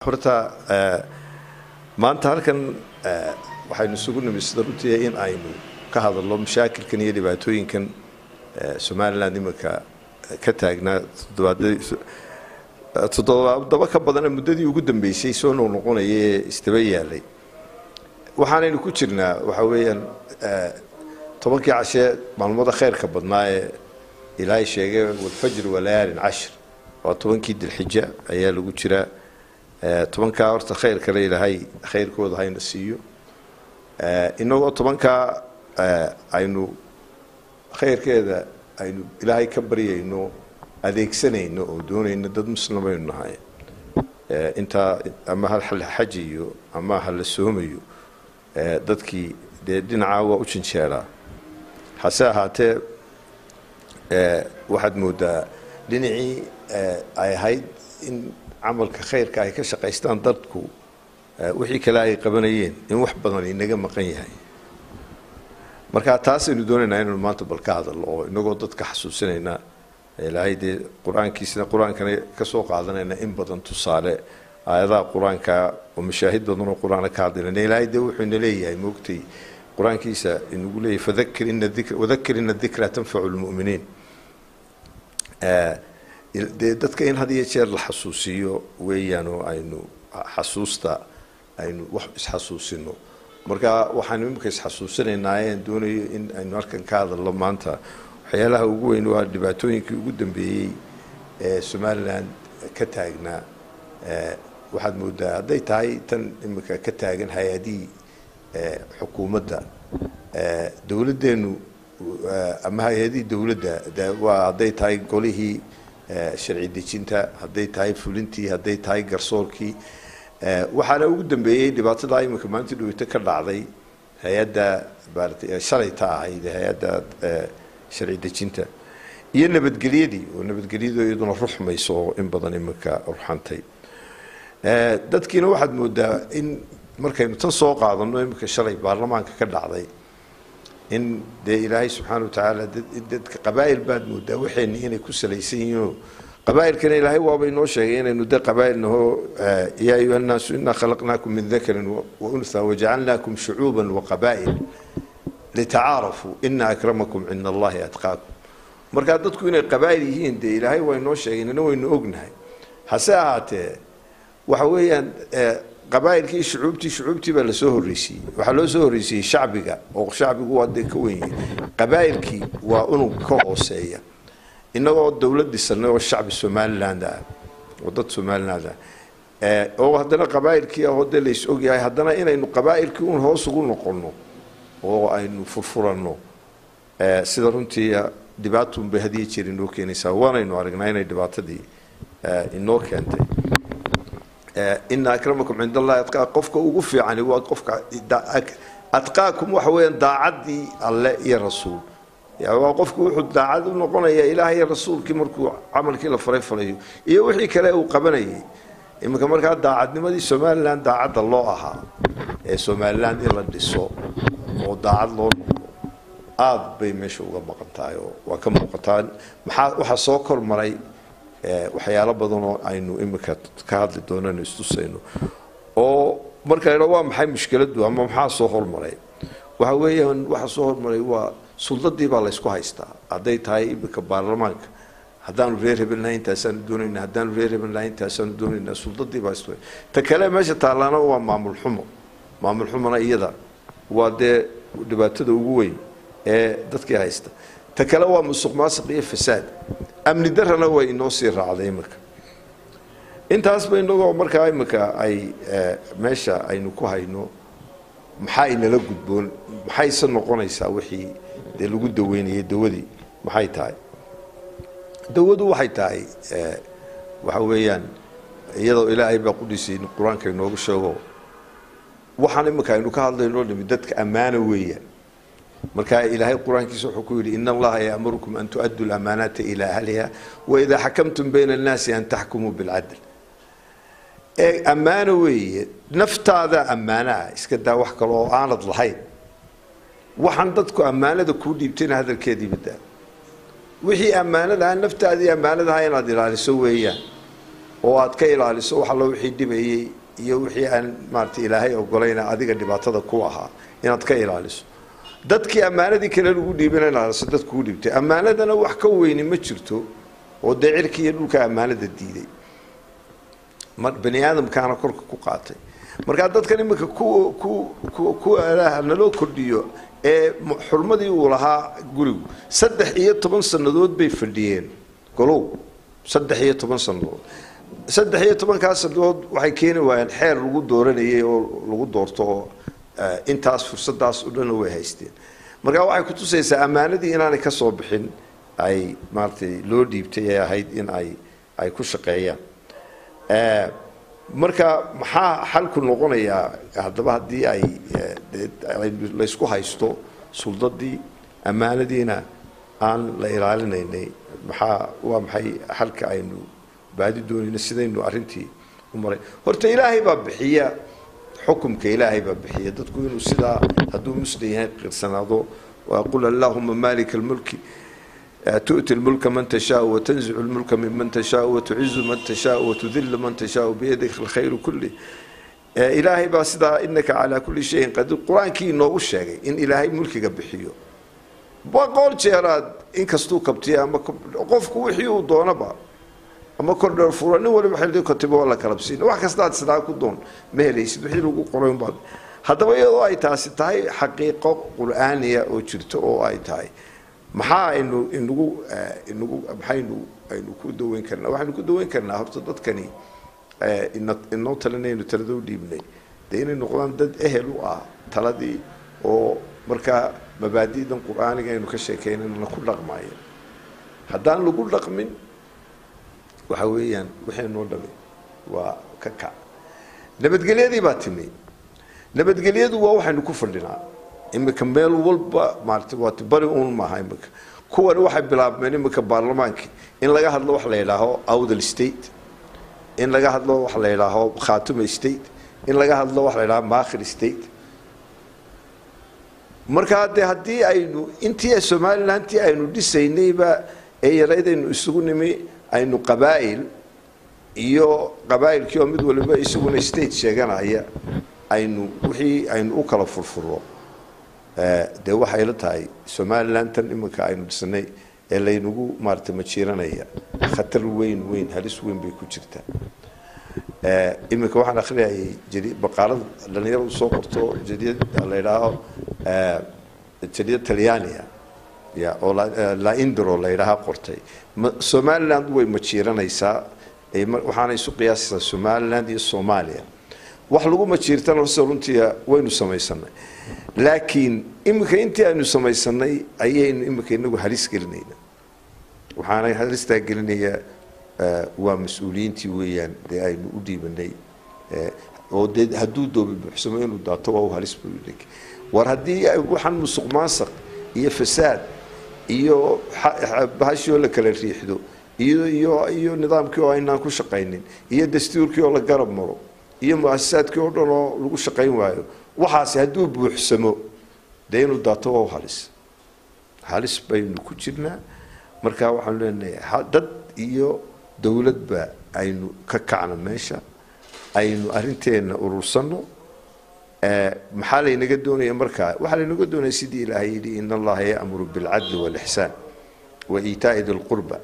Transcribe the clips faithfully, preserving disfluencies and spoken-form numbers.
horta maanta halkan waxaynu isugu nimisda runtii in aynu ka hadalno mashaakilkan iyo dhibaatooyinkan Somaliland imika ka taagnaa toddobaad ka badan muddadii ugu dambeysay soo noqonayay istaba yaalay waxaanaynu ku jirnaa waxa weeyaan tobankii cashe maalmada khayrka badnaa ee ilaahay sheegay wal fajr walayaalin cashr waa tobankii dilxija ayaa lagu jiraa tobanka horta khayr kale ilaahay khayrkooda hayna siiyo inagoo tobanka aynu khayrkeeda aynu ilaahay ka baryayno adeegsanayno oo doonayno dad muslimiin nahay inta ama hal xaj iyo ama hal soomayo dadkii dhinaca waa u jinjeeraa hase ahaatee waxaad moodaa dhinacii ay ahayd in camalka khayrka ay ka shaqaystaan dadku wixii kale ay qabanayeen in wax badan inaga maqan yahay marka taas aynu doonaynaa inaynu maanta bal ka hadalno oo inagoo dadka xasuusinayna ilaahay dee qur-aankiisina qur-aankana ka soo qaadanayna in badan tusaale aayadaha qur-aanka oo mashaahid badan oo qur-aanka ka hadlayna ilaahay dee wuxuu ina leeyahay moogtay qur-aankiisa inagu leeyahay fadhakkir ina dhikra wadhakkir ina dhikra tanfacu lmu'miniin dee dadka in had iyo jeer la xasuusiyo weeyaan oo aynu xasuusta aynu wax isxasuusino marka waxaanu imika isxasuusinaynaa aan doonayo in aynu halkan ka hadalno maanta waxyaalaha ugu weyn waa dhibaatooyinkii ugu dambeeyey ee Somaliland ka taagnaa waxaad moodaa hadday tahay tan imika ka taagan hay'adii xukuumadda dawladdeenu ama hay'adii dawladda waa hadday tahay golihii sharci dejinta hadday tahay fulintii hadday tahay garsoorkii waxaana ugu dambeeyay dhibaatada imika maanta dhaweyta ka dhacday hay'adda baartay shalayta ahayd hay'adda sharci dejinta iyo nabadgelyadii oo nabadgelyadu iyaduna ruxmayso in badan imika ruxantay dadkiina waxaad moodaa in markaynu tan soo qaadano imika shalay baarlamaanka ka dhacday in de ilaahay subxaanahu wa ta'ala dadka qabaa'il baad moodaa waxayna inay ku salaysan yihiin qabaa'ilkana ilaahay waaba inoo sheegay inaynu de qabaa'ilnaho yaa ayuha nnaasu innaa khalaqnaakum min dakarin wa unthaa wajacalnaakum shucuuban wa qabaa'il litacaarafuu ina akramakum cinda allahi atqaakum markaa dadku inay qabaa'il yihiin dee ilaahay waa inoo sheegay inana waynu ognahay hase ahaatee waxa weeyaan qabaa'ilkii shucuubtii shucuubtii baa lasoo horreysiiyey waxaa loo soo horreysiiyey shacbiga oo shacbigu waa dee ka weyn yahay qabaa'ilkii waa unug ka hooseeya inagoo dawlad dhisanay oo shacbi Somaliland ah oo dad Somaliland ah oo haddana qabaa'ilkii ah oo dee lays ogyahay haddana inaynu qabaa'ilkii un hoos ugu noqono oo aynu furfuranno sida runtii dhibaatun bay hadii jeer inoo keenaysaa waanaynu aragnaa inay dhibaatadii inoo keentay إن أكرمكم عند الله أتقاكم قفك وقف يعني وقفك أتقاكم وحوين داعدي الله يا رسول يعني وقفك وحد داعد ونقولنا يا إلهي يا رسول كمركو عمل كلا فريق فريق يوحي كلا وقبني إما كمر كان داعدني ما دي Somaliland داعد الله أها Somaliland إلا ديسو وداعد الله آد بيمشوا ومقطعه وكم مقطعان مح وحصوكر مري waxyaalo badan oo aynu imika ka hadli doonano istusayno oo marka ay waa maxay mushkiladu ama maxaa soo hormaray waxa weeyaan waxa soo hormaray waa suldadii baa la isku haystaa haday tahay imika baarlamaanka hadaan reer hebelnayn taasan doonayna hadaan reer hebelnayn taasan doonayna suldadii baa isku ta kale meesha taalana waa maamul xumo maamul xumana iyada waa de dhibaatada ugu weyn ee dadkii haysta ta kale waa musuqmaasuq iyo fasaad amni darana way inoo sii raacday imika intaas bay inagoo markaa imika ay meesha aynu ku hayno maxay inala gudboon maxay san noqonaysaa wixii dee lagu daweynayay dawadii maxay tahay dawadu waxay tahay waxa weeyaan iyadoo ilaahay baa qudisay qur-aanka inoogu sheego waxaan imika aynu ka hadlayno dhimi dadka ammaano weeyaan marka ilaahay quraankiisa wuxuu ku yiri inna allaha ya'murukum an tu'addu al-amanata ila ahliha wa idha hakamtum bayna an-nasi an tahkumu bil 'adl ee amana weeye naftaada amana iska daa wax kale oo aanad lahayn waxaan dadku amaanada ku dhiibteen hadalkeedii bada wixii amaanada naftaada amaanada inaad ilaaliso weeyaan oo aad ka ilaaliso waxa loo wixii dhibayay iyo wixii aan maartay ilaahay ogolayna adiga dhibaatada ku ahaa inaad ka ilaaliso dadkii amaanadii kale lagu dhiibinayna dadku u dhibtay amaanadana wax ka weyn ma jirto oo deecirkii dhulka amaanada diiday mar bani aadamkaana korka ku qaatay marka dadkan imika ku ku ku naloo kordhiyo ee xurmadii uu lahaa gurigu saddex iyo toban sanadood bay fadhiyeen golow saddex iyo toban sanadood saddex iyo toban ka sanadood waxay keenay waayeen xeer lagu dooranayay oo lagu doorto intaas fursadaas u dhan way haysteen marka waxay ku tusaysaa amaanadii inaanay ka soo bixin ay maartay loo dhiibtay ay ahayd in ay ay ku shaqeeyaan ee marka maxaa xalku noqonayaa hadaba hadii ay la isku haysto suldadii amaanadiina aan la ilaalinaynay maxaa waa maxay xalka aynu baadi doonayna sidaynu arintii u maray horta ilaahay baa bixiya xukumka ilaahay baa bixiya dadku inuu sida haduu muslim yahay qirsanaado wa qul allahumma malik al-mulk تؤتي الملك من تشاء وتنزع الملك ممن تشاء وتعز من تشاء وتذل من تشاء بيدك الخير كله إلهي باسدا إنك على كل شيء قدير القرآن كي نوغو شيغي إن إلهي ملكك بحيو بقول جيراد إن كستو كبتيا أما قفك وحيو دونبا أما كردر فراني ولا بحيل دي كتبه ولا كربسين واحد كستاد سلاكو دون مهليس بحيل وقو قرآن بعض هذا ويضو أي تاسي تاي حقيقة قرآنية أو جرتو أو أي تاي maxaa inu inagu inagu maxaynu aynu ku daweyn karnaa waxaanu ku daweyn karnaa horta dadkani ee inoo talanaynu talado dhiibnay deena noqdaan dad ehel u ah taladii oo marka mabaadiidan quraaniga aynu ka sheekeynayna ku dhaqmaayo haddaan lagu dhaqmin waxa weeyaan wixii noo dhamay waa ka ka nabadgelyadii baa timi nabadgelyadu waa waxaanu ku fadhinaa imika meel walba maartay waa bari uun maaha imika kuwan waxay bilaabmeen imika baarlamaanka in laga hadlo wax la yiraahdo awdal state in laga hadlo wax la yiraahdo khaatume state in laga hadlo wax la yiraahdo maakhir state marka hadii aynu intii Soomaaliland aynu dhisaynayba ee yareedaynu isugu nimi aynu qabaa'il iyo qabaa'ilkii oo mid waliba isaguna state sheeganaya aynu wixii aynu u kala furfuro de waxay la tahay Soomaaliland tan imika aynu dhisnay ee laynagu maartay ma jiiranaya khatar weyn weyn halis weyn bay ku jirtaa ee imika waxaan akhriyay jiri baqaalad dhalinyaradu soo qorto jadiyad la yiraahdo ee jadiyad Talyaaniga ya oo la indro la yiraahdo qortay Soomaaliland way ma jiiranaysaa waxaana isu qiyaasaysaa Soomaaliland iyo Soomaaliya wax lagu ma jiirtan runtii waynu samaysanay laakiin imika intii aynu samaysanay ayaynu imika inagu halis gelinayna waxaana halista gelinaya waa mas'uuliyiintii weeyaan ee aynu u dhiibanay oo haduu doobi buuxsamo inuu daato waa halis buulig war hadii waxan musuq maasuq iyo fasaad iyo bahasho la kala riixdo iyo iyo iyo nidaamkii oo aynaan ku shaqeynin iyo dastuurkii oo la garab maro iyo muassasaadkii oo dhan oo lagu shaqeyn waayo waxaas haduu buuxsamo deenu daato waa halis halis baynu ku jirnaa marka waxaan leenahay dad iyo dawladba aynu ka kacna meesha aynu arinteena urursano ee maxaa la inaga doonaya marka waxa la inaga doonaya sidii Ilaahay yiri inna Allaha ya'muru bil 'adli wal ihsan wa itaa'i dhil qurba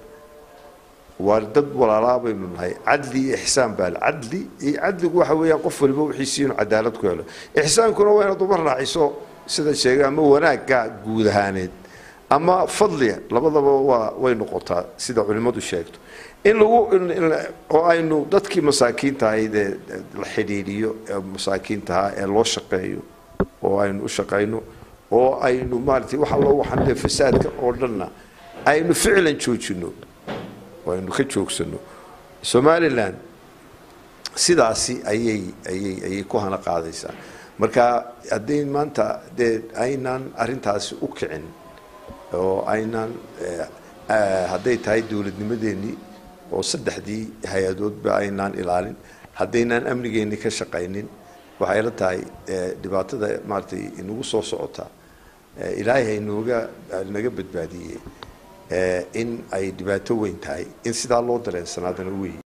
وردد ولا رابي من هاي عدلي إحسان بالعدلي عدلي waxa weeyaan qof walba wixiisiin cadaalad ku helo ihsaankuna waa inuu mar raaciso sida sheegay ama wanaaga guud ahaaneed ama fadliga labadaba waa way noqotaa sida culimadu sheegto in lagu oo aynu dadkii masaakiinta ahayd la xiriiriyo masaakiinta ee loo shaqeeyo oo aynu u shaqeyno oo aynu maartay waxa loo waxan fasaadka oo dhanna aynu ficlan joojino وإنه كجوكسنو Somaliland sidaasi ayay ayay ayay ku hana qaadaysaa marka hadii maanta de aynaan arintaasi u kicin oo aynaan haday tahay dawladnimadeeni oo saddexdii hay'adoodba aynaan ilaalin hadeenan amnigeeni ka shaqeynin waxay la tahay dhibaatada maartay inagu soo socota Ilaahay inooga naga badbaadiyay in ay dhibaato weyn tahay in sida loo dareensanaadana weey